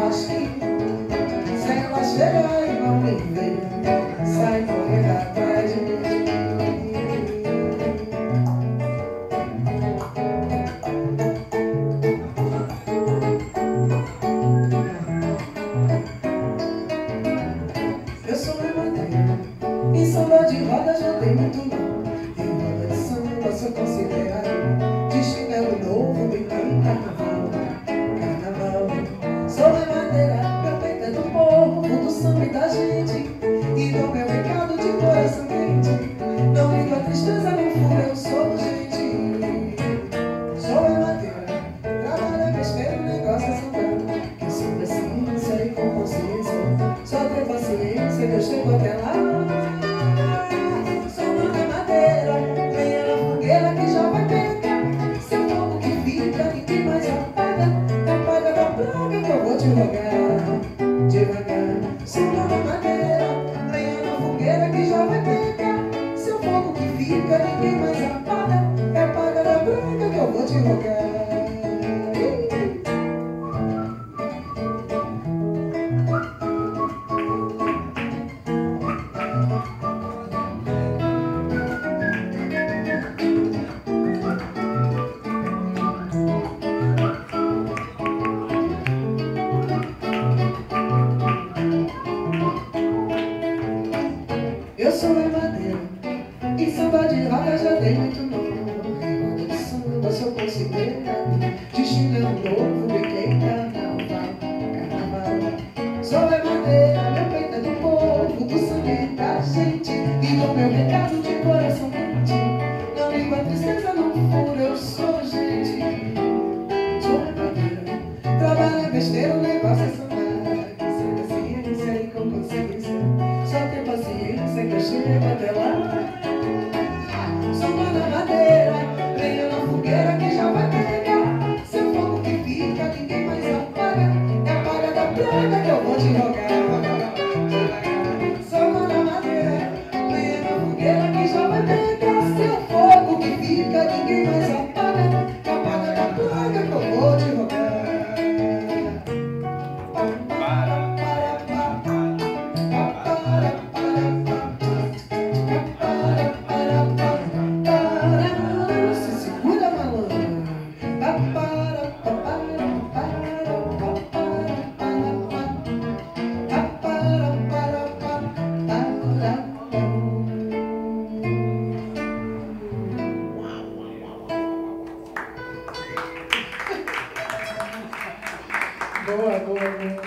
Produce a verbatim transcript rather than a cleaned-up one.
baixinho. Se ela chegar e não me ver, sai correndo atrás de mim. Eu sou rebateiro, em samba de roda já tem muito nome. Em roda de samba sou considerado de chinelo novo, biquinho, carnaval, carnaval. Sou rebateira, meu peito é do povo, do samba e da gente, e dou meu recado de coração quente. Não ligo a tristeza no fundo, eu sou gente. Sou rebateira, trabalho é besteira, o negócio é samba. Que sem paciência e com consciência, só ter paciência que eu chego até lá. Sou uma remadeira, lenha na fogueira que já vai pegar. Seu fogo que fica, ninguém mais apaga. Apaga da praga que eu vou te rogar, devagar. Sou uma remadeira, lenha na fogueira que já vai pegar. Seu fogo que fica, ninguém mais apaga. Apaga da praga que eu vou te rogar. Eu sou rebateira, em samba de roda já dei muito nome. Em roda de samba sou considerado de chinelo novo, biquei carnaval, carnaval. Sou rebateira, meu peito é do povo, do sangue da gente, e dou meu recado de coração quente. Não ligo a tristeza, não furo, eu sou gente. Sou rebateira, trabalho é besteira, o negócio é sambar. Que sem paciência e com consciência, só tem paciência que eu chego até lá. Sou uma madeira, lenha na fogueira que já vai pegar. Seu fogo que fica, ninguém mais apaga. É apaga da praga que eu vou te rogar. Sou uma madeira, lenha na fogueira que já vai pegar. Seu fogo que fica, ninguém mais apaga. É apaga da praga que eu vou te rogar. Boa, boa, boa.